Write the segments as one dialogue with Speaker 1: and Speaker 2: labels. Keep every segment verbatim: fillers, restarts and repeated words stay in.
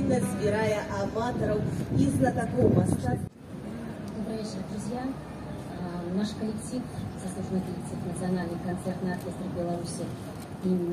Speaker 1: активно збирає аматорів і знатоків мистецтва.
Speaker 2: Добрый вечер, друзья. Наш коллектив, заслуженный коллектив Национальный концертный оркестр Беларуси имени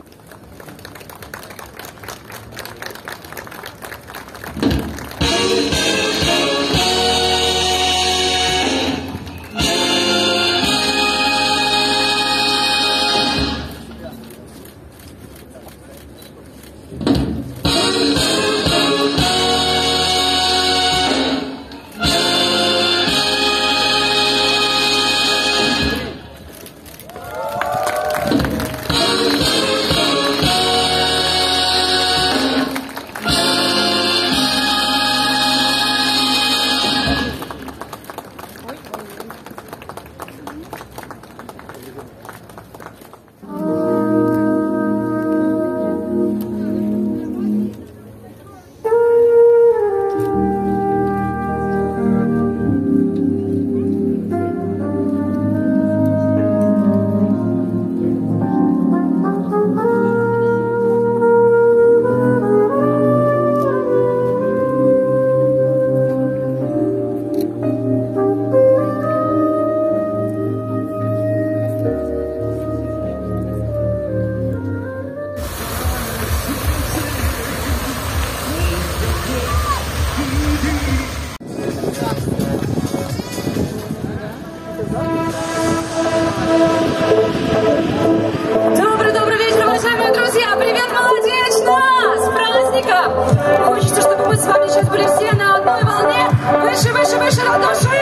Speaker 3: Добрый-добрый вечер, уважаемые друзья! Привет, молодечно! С праздником! Хочется, чтобы мы с вами сейчас были все на одной волне. Выше, выше, выше от души!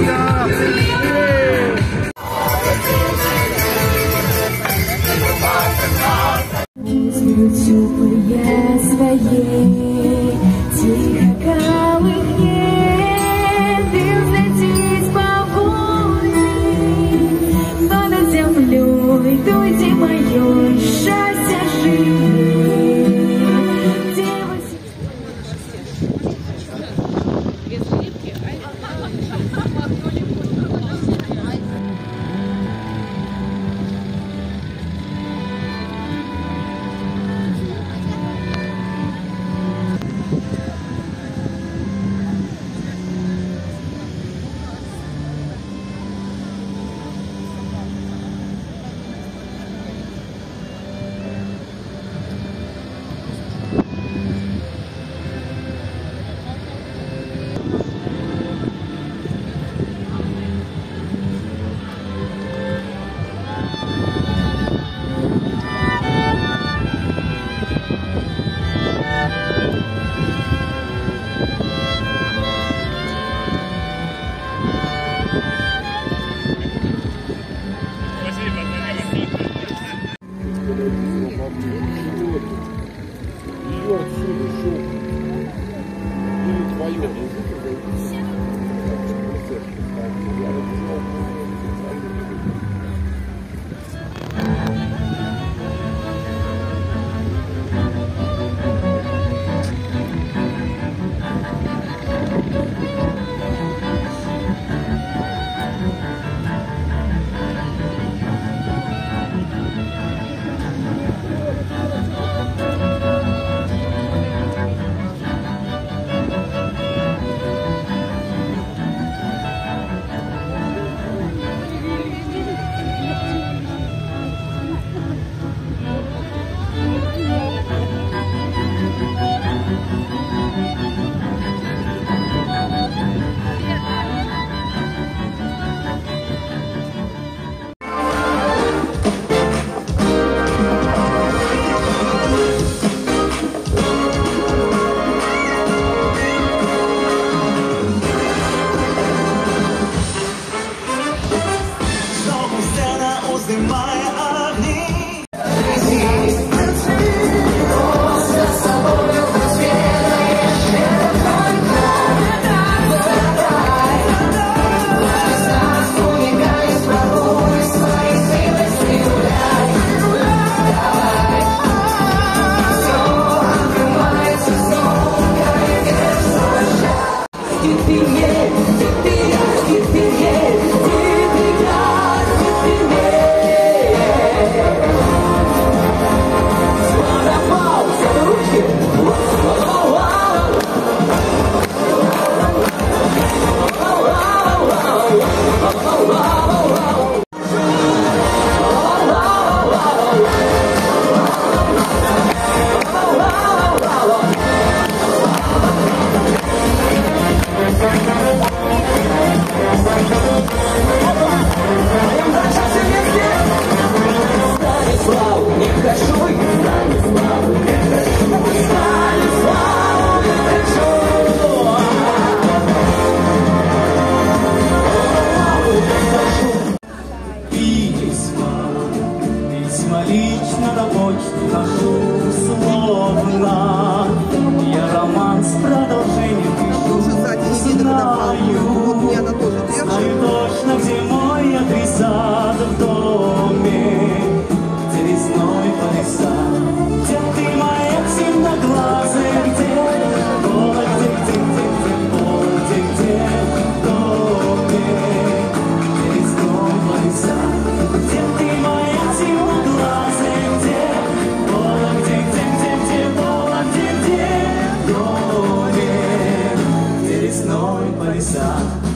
Speaker 4: Bye. ночь ношу словно. Я роман с продолжением пишу. Знаю, знаю точно, где мой адресат в доме, где весной полеса, где ты моя темноглазая, где пола, где, где, где, где пола, где, где в доме, где весной полеса, где ты моя темноглазая, где пола, где, где, где, где пола, где, где в доме, где весной полеса.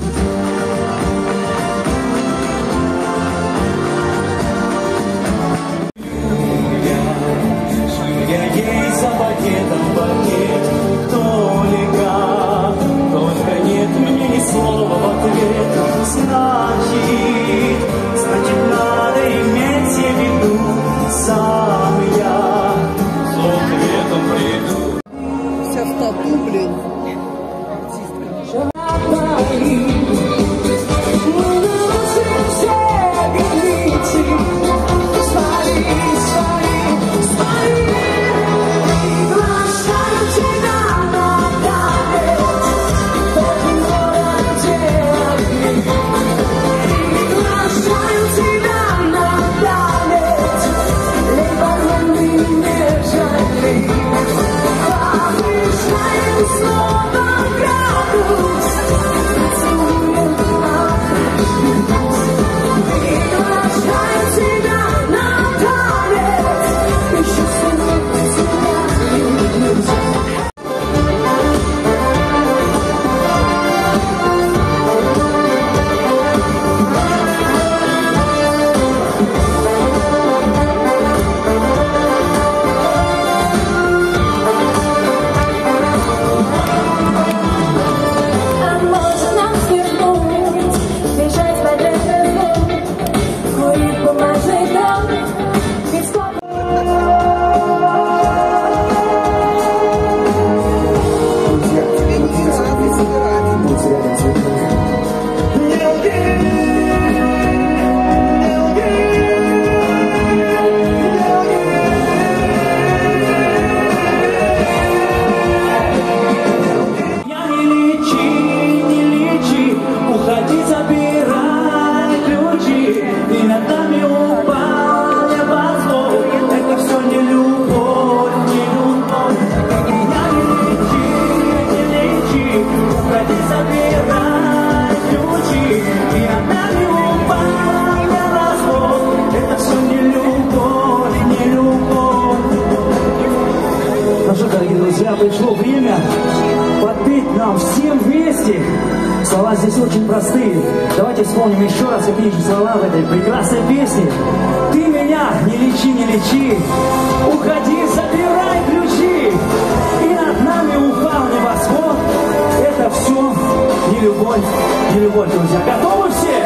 Speaker 4: Значит, значит, надо иметь в виду, сам я с ответом приду.
Speaker 1: Вся в тату, блин.
Speaker 4: Пришло время подпеть нам всем вместе. Слова здесь очень простые. Давайте вспомним еще раз, какие же слова в этой прекрасной песне. Ты меня не лечи, не лечи, уходи, забирай ключи. И над нами упал небосвод. Это все не любовь, не любовь, друзья. Готовы все?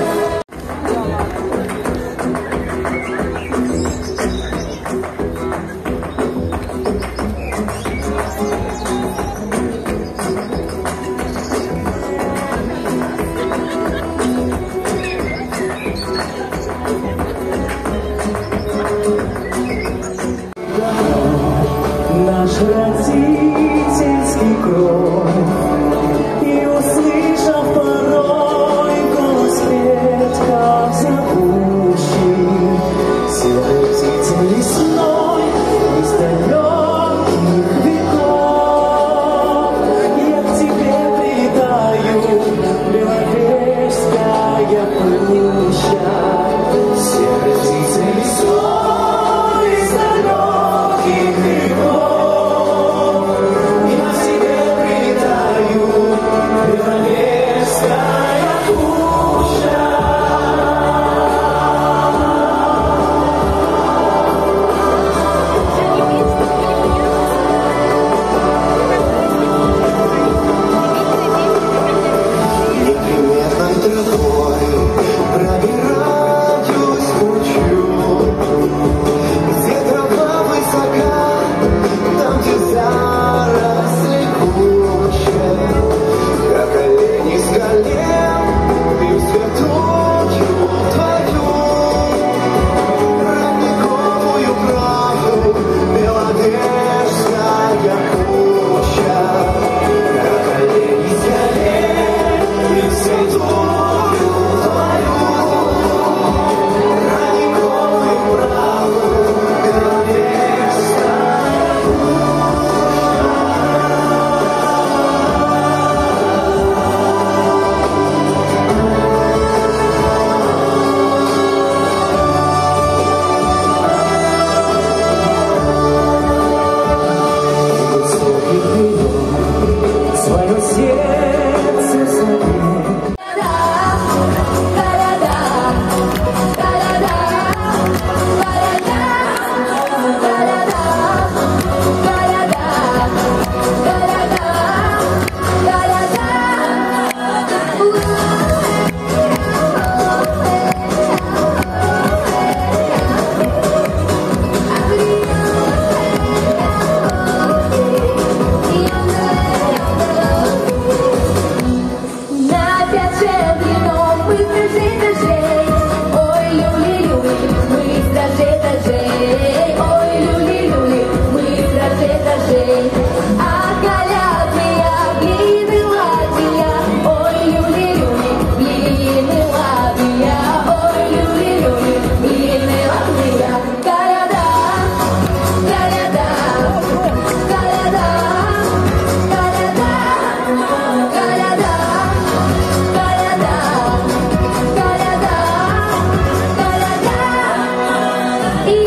Speaker 4: Наш родительский кров, и услышав порой голос
Speaker 3: быстро жей, дожей. Ой, люли-люли, быстро жей, дожей. Ой, люли-люли, быстро жей, дожей. А колядные блины ладья. Ой, люли-люли, блины ладья. Ой, люли-люли, блины ладья. Коляда, коляда, коляда, коляда, коляда, коляда, коляда, коляда. И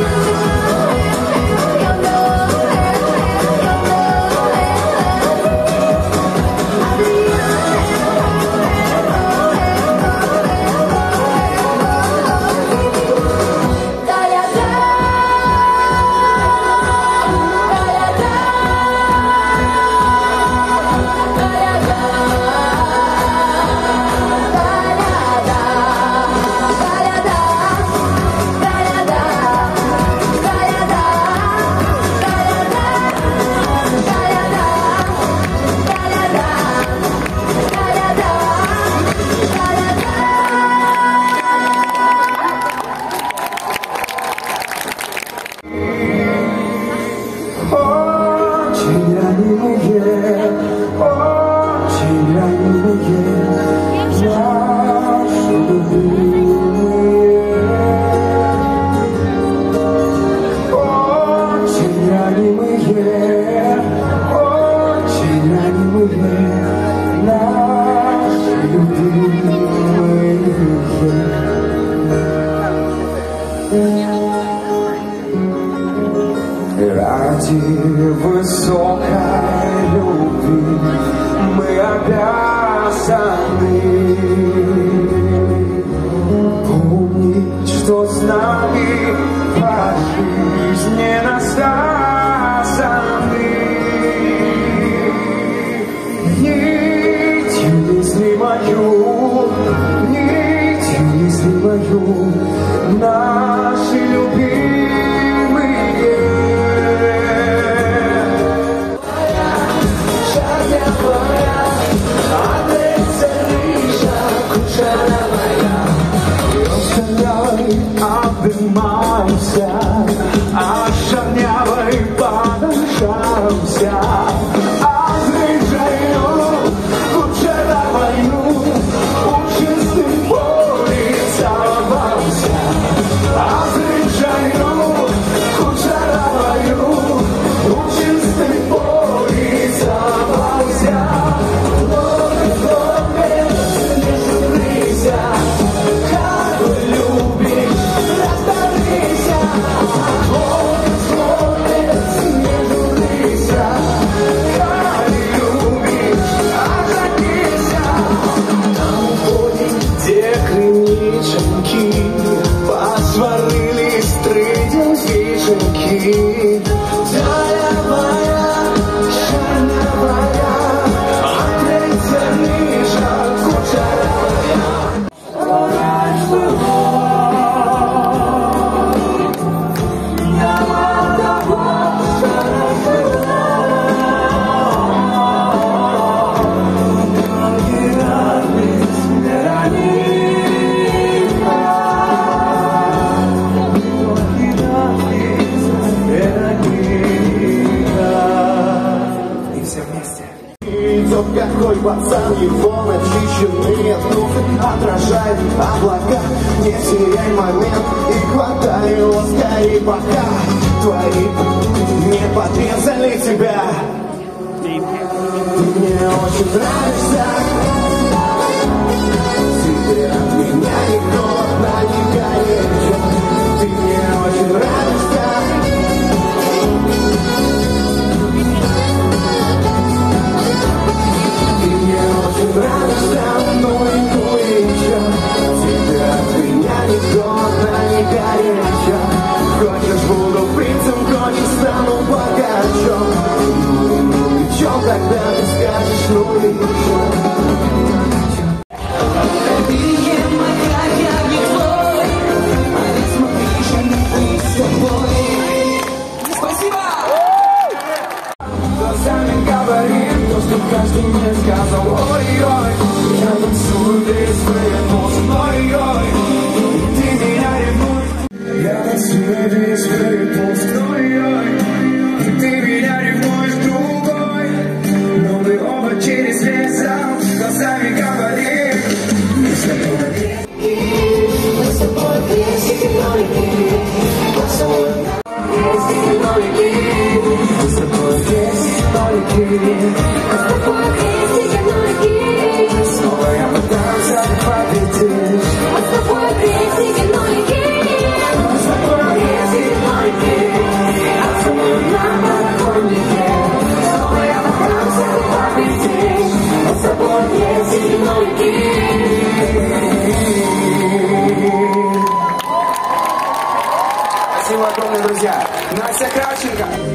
Speaker 5: Очень ранимые, очень ранимые, наши любимые. Очень ранимые, очень ранимые, наши любимые. Ради высокой любви мы обязаны помнить, что с нами по жизни связаны нитью незримою, нитью незримою наши любимые. Обнимаемся, а шарнявой подышаемся, а рыжаю, кучеровою, у чистых полей целовался, а рыжаю, кучеровою, у чистых полей целовался. Ловит, ловит, не журися, как вы любите. Посварились три девчонки. Залявая, шарнявая, а третья ниже кучеровая. Какой пацан, его начищенные туфли отражает облака. Не теряй момент и хватай его скорей, пока твои не подрезали тебя. Ты мне очень нравишься, ты от меня ни холодно, ни горячо. Ты мне очень нравишься. Нравишься, ну и ну и еще. Тебе от меня ни холодно, ни горячо. Хочешь, буду принцем, хочешь, стану богачом. Ну и ну и чё, тогда ты скажешь, ну и еще. весь переполз к твоей. Ты меня ревнуешь другой, но мы оба через весь зал глазами говорим. Мы с тобой крестики, мы с тобой крестики, нолики. Мы с тобой крестики, нолики. Мы с тобой крестики, нолики. Мы с тобой крестики, нолики. Снова я пытался победить. Мы с тобой крестики, нолики. Мы с тобой крестики, нолики. А целую на подоконнике. Снова я пытался победить. Мы с тобой крестики, нолики. Спасибо огромное, друзья. Настя Кравченко.